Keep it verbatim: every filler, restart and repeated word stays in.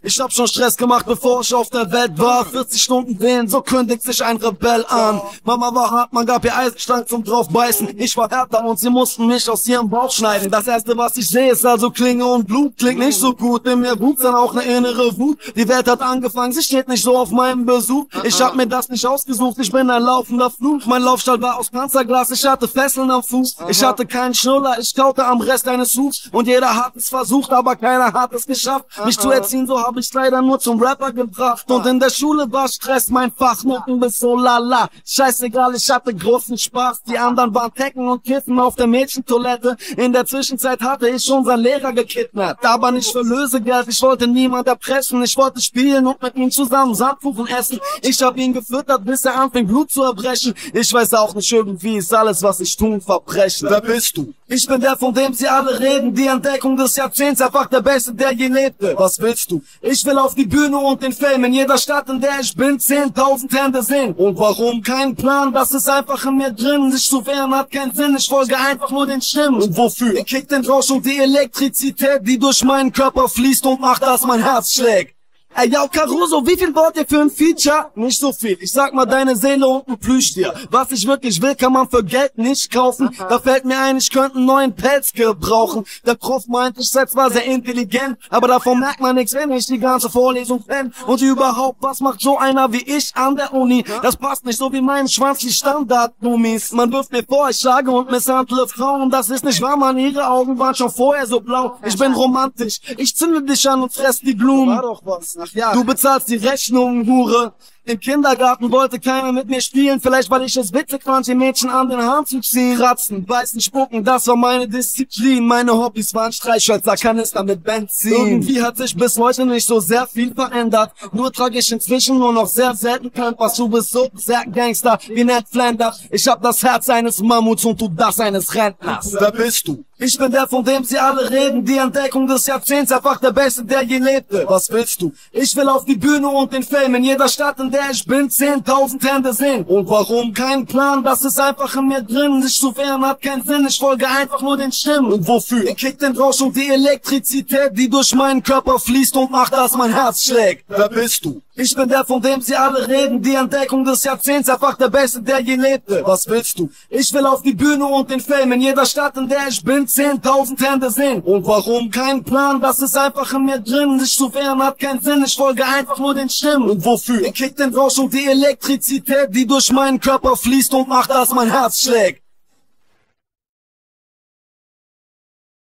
Ich hab schon Stress gemacht, bevor ich auf der Welt war. vierzig Stunden wählen, so kündigt sich ein Rebell an. Mama war hart, man gab ihr Eisenstank zum draufbeißen. Ich war härter und sie mussten mich aus ihrem Bauch schneiden. Das erste, was ich sehe, ist also Klinge und Blut. Klingt nicht so gut, in mir wuchs dann auch eine innere Wut. Die Welt hat angefangen, sie steht nicht so auf meinem Besuch. Ich hab mir das nicht ausgesucht, ich bin ein laufender Fluch. Mein Laufstall war aus Panzerglas, ich hatte Fesseln am Fuß. Ich hatte keinen Schnuller, ich kaute am Rest eines Hufs. Und jeder hat es versucht, aber keiner hat es geschafft, mich zu erziehen, so hab ich leider nur zum Rapper gebracht. Und in der Schule war Stress mein Fach, Noten bis so lala. Scheißegal, ich hatte großen Spaß. Die anderen waren Tecken und Kiffen auf der Mädchentoilette. In der Zwischenzeit hatte ich schon seinen Lehrer gekidnappt. Aber nicht für Lösegeld, ich wollte niemand erpressen. Ich wollte spielen und mit ihm zusammen Sandkuchen essen. Ich hab ihn gefüttert, bis er anfing Blut zu erbrechen. Ich weiß auch nicht, irgendwie ist alles, was ich tun, Verbrechen. Wer bist du? Ich bin der, von dem sie alle reden, die Entdeckung des Jahrzehnts, einfach der Beste, der je lebte. Was willst du? Ich will auf die Bühne und den Fame, in jeder Stadt, in der ich bin, zehntausend Hände sehen. Und warum? Kein Plan, das ist einfach in mir drin, sich zu wehren hat keinen Sinn, ich folge einfach nur den Stimmen. Und wofür? Ich kick den Rausch und die Elektrizität, die durch meinen Körper fließt und macht, dass mein Herz schlägt. Ey, yo, Caruso, wie viel wollt ihr für ein Feature? Nicht so viel. Ich sag mal deine Seele und ein Plüschtier. Was ich wirklich will, kann man für Geld nicht kaufen. Da fällt mir ein, ich könnte einen neuen Pelz gebrauchen. Der Prof meint, ich sei zwar sehr intelligent, aber davon merkt man nichts, wenn ich die ganze Vorlesung kenn. Und überhaupt, was macht so einer wie ich an der Uni? Das passt nicht so wie mein Schwanz, die Standard-Nummis. Man wirft mir vor, ich schlage und misshandle Frauen. Das ist nicht wahr, man, ihre Augen waren schon vorher so blau. Ich bin romantisch, ich zünde dich an und fress die Blumen. War doch was. Ach ja. Du bezahlst die Rechnungen, Hure. Im Kindergarten wollte keiner mit mir spielen, vielleicht weil ich es witzig fand, die Mädchen an den Haaren zu ziehen. Kratzen, beißen, spucken, das war meine Disziplin. Meine Hobbys waren Streichhölzer, Kanister mit Benzin. Irgendwie hat sich bis heute nicht so sehr viel verändert. Nur trage ich inzwischen nur noch sehr selten Pampers. Du bist so sehr Gangster wie Ned Flanders. Ich hab das Herz eines Mammuts und du das eines Rentners. Wer bist du? Ich bin der, von dem sie alle reden, die Entdeckung des Jahrzehnts, einfach der Beste, der je lebte. Was willst du? Ich will auf die Bühne und den Fame, in jeder Stadt, in der ich bin, zehntausend Hände sehen. Und warum? Kein Plan, das ist einfach in mir drin, sich zu wehren hat keinen Sinn, ich folge einfach nur den Stimmen. Und wofür? Ich kick den Rausch und die Elektrizität, die durch meinen Körper fließt und macht, dass mein Herz schlägt. Wer bist du? Ich bin der, von dem sie alle reden, die Entdeckung des Jahrzehnts, einfach der Beste, der je lebte. Was willst du? Ich will auf die Bühne und den Fame, in jeder Stadt, in der ich bin, zehntausend Hände sehen. Und warum? Kein Plan, das ist einfach in mir drin, sich zu wehren hat keinen Sinn, ich folge einfach nur den Stimmen. Und wofür? Ich kick den Rausch und die Elektrizität, die durch meinen Körper fließt und macht, dass mein Herz schlägt.